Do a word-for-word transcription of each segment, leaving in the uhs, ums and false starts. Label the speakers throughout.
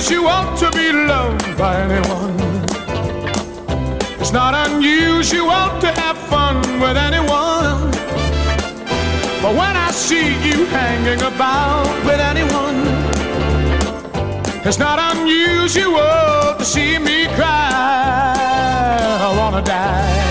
Speaker 1: unusual to be loved by anyone. It's not unusual to have fun with anyone. But when I see you hanging about with anyone, it's not unusual to see me cry. I wanna die.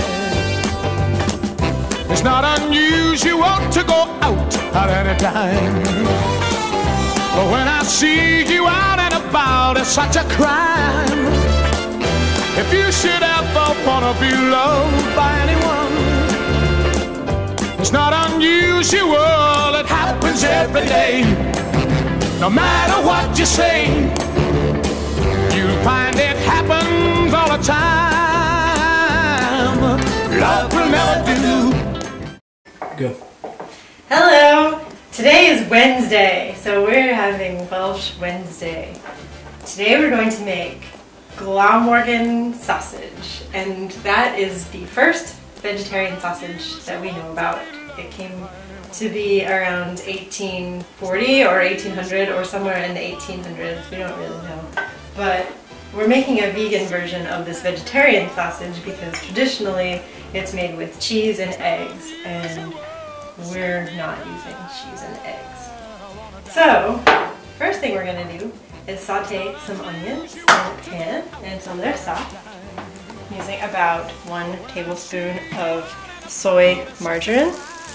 Speaker 1: It's not unusual to go out at any time. But when I see you out and about, it's such a crime. If you should ever wanna be loved by anyone, it's not unusual, it happens every day. No matter what you say, you'll find it happens all the time. Love will never do. Go.
Speaker 2: Hello! Today is Wednesday, so we're having Welsh Wednesday. Today we're going to make Glamorgan sausage, and that is the first vegetarian sausage that we know about. It came to be around eighteen forty or eighteen hundred or somewhere in the eighteen hundreds, we don't really know. But we're making a vegan version of this vegetarian sausage because traditionally it's made with cheese and eggs, and we're not using cheese and eggs. So, first thing we're going to do is saute some onions in a pan until they're soft, using about one tablespoon of soy margarine.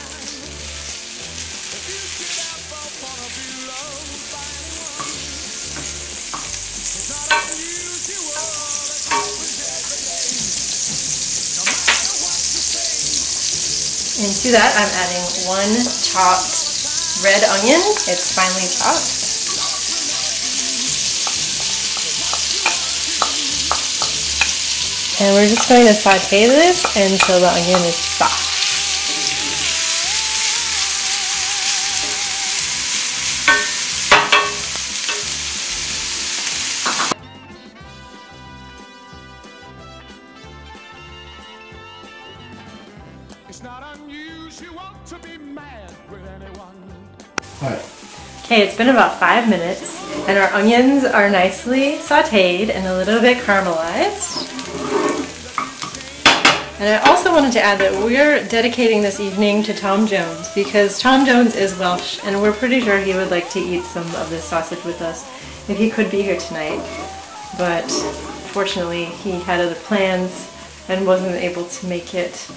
Speaker 2: Into that I'm adding one chopped red onion. It's finely chopped. And we're just going to saute this until the onion is soft.
Speaker 1: It's not unusual to be mad with anyone.
Speaker 2: Alright. Okay, it's been about five minutes and our onions are nicely sauteed and a little bit caramelized. And I also wanted to add that we're dedicating this evening to Tom Jones because Tom Jones is Welsh and we're pretty sure he would like to eat some of this sausage with us if he could be here tonight. But fortunately he had other plans and wasn't able to make it.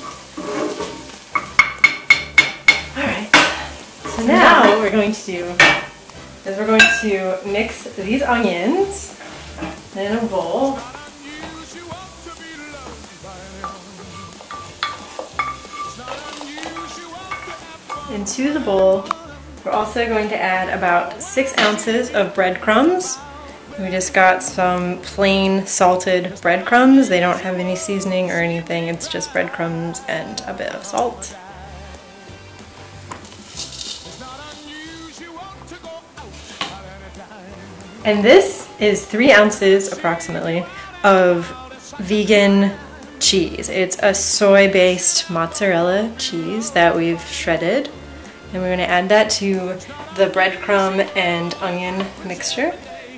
Speaker 2: Alright, so now what we're going to do is we're going to mix these onions in a bowl. Into the bowl, we're also going to add about six ounces of breadcrumbs. We just got some plain salted breadcrumbs. They don't have any seasoning or anything. It's just breadcrumbs and a bit of salt. And this is three ounces approximately of vegan cheese. It's a soy-based mozzarella cheese that we've shredded. And we're going to add that to the breadcrumb and onion mixture.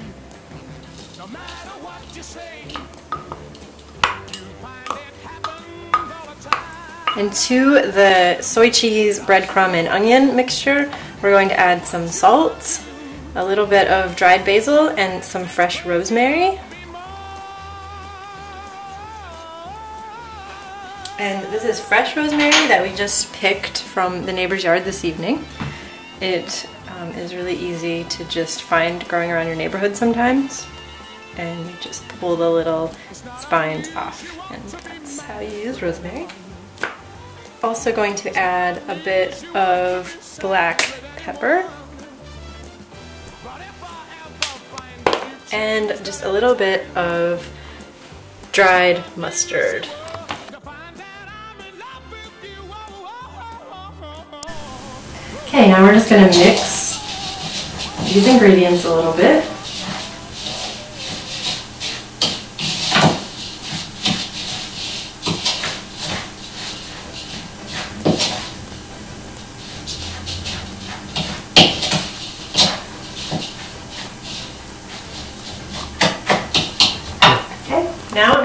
Speaker 2: And to the soy cheese, breadcrumb, and onion mixture, we're going to add some salt, a little bit of dried basil, and some fresh rosemary. And this is fresh rosemary that we just picked from the neighbor's yard this evening. It um, is really easy to just find growing around your neighborhood sometimes. And you just pull the little spines off, and that's how you use rosemary. Also going to add a bit of black pepper. And just a little bit of dried mustard. Okay, now we're just going to mix these ingredients a little bit.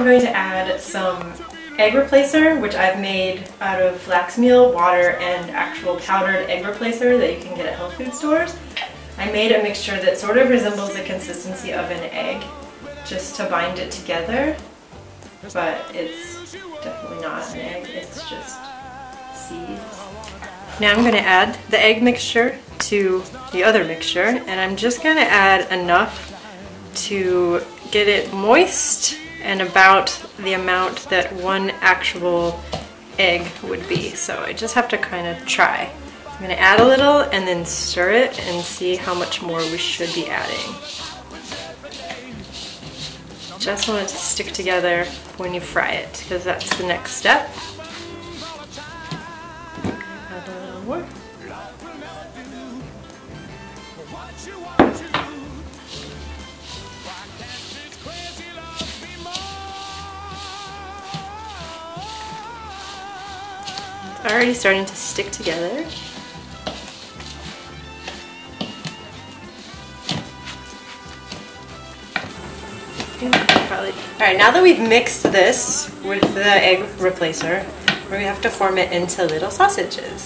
Speaker 2: going to add some egg replacer, which I've made out of flax meal, water, and actual powdered egg replacer that you can get at health food stores. I made a mixture that sort of resembles the consistency of an egg, just to bind it together, but it's definitely not an egg, it's just seeds. Now I'm going to add the egg mixture to the other mixture, and I'm just going to add enough to get it moist and about the amount that one actual egg would be. So I just have to kind of try. I'm going to add a little and then stir it and see how much more we should be adding. Just want it to stick together when you fry it, because that's the next step. Add a little more. It's already starting to stick together. Alright, now that we've mixed this with the egg replacer, we have to form it into little sausages.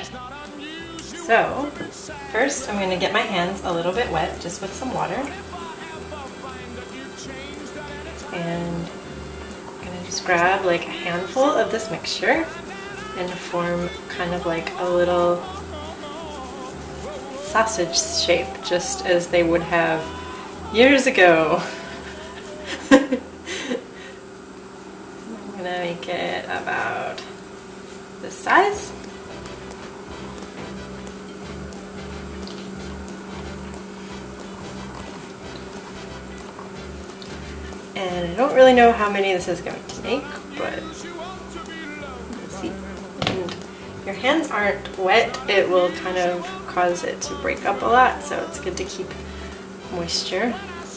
Speaker 2: So, first I'm going to get my hands a little bit wet, just with some water. And I'm going to just grab like a handful of this mixture and form kind of like a little sausage shape, just as they would have years ago. I'm gonna make it about this size. And I don't really know how many this is going to make, but we'll see. And if your hands aren't wet, it will kind of cause it to break up a lot, so it's good to keep moisture.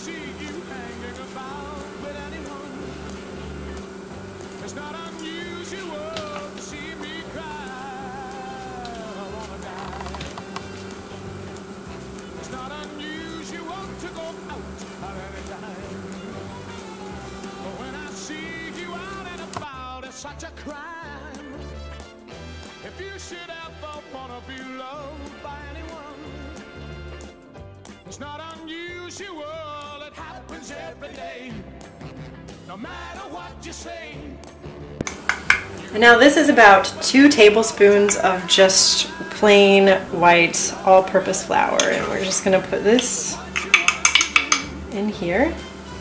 Speaker 1: Such a crime if you should ever wanna be loved by anyone. It's not unusual, it happens every day, no matter what you say.
Speaker 2: And now this is about two tablespoons of just plain white all-purpose flour, and we're just gonna put this in here.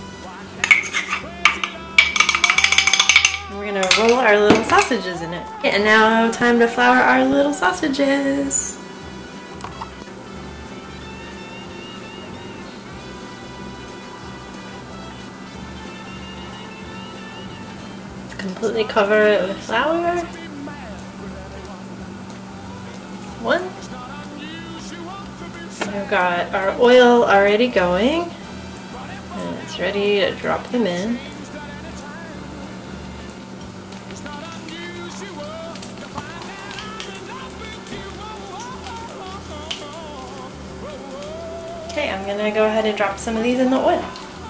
Speaker 2: We're gonna roll our little sausages in it. And now time to flour our little sausages. Completely cover it with flour. One. We've got our oil already going, and it's ready to drop them in. Okay, I'm gonna go ahead and drop some of these in the oil.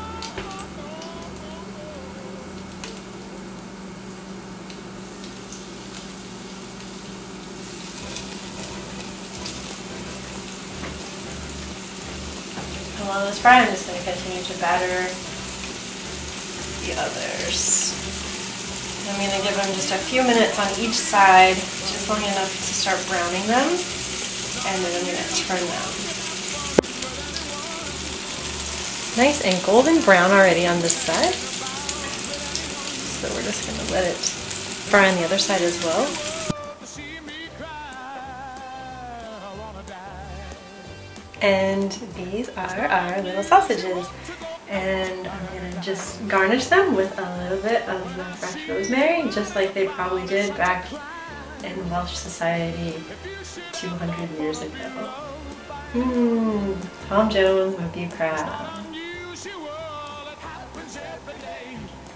Speaker 2: And while those fry, I'm just gonna continue to batter the others. I'm gonna give them just a few minutes on each side, just long enough to start browning them, and then I'm gonna turn them. Nice and golden brown already on this side. So we're just going to let it fry on the other side as well. And these are our little sausages. And I'm going to just garnish them with a little bit of the fresh rosemary, just like they probably did back in Welsh society two hundred years ago. Mmm, Tom Jones would be proud.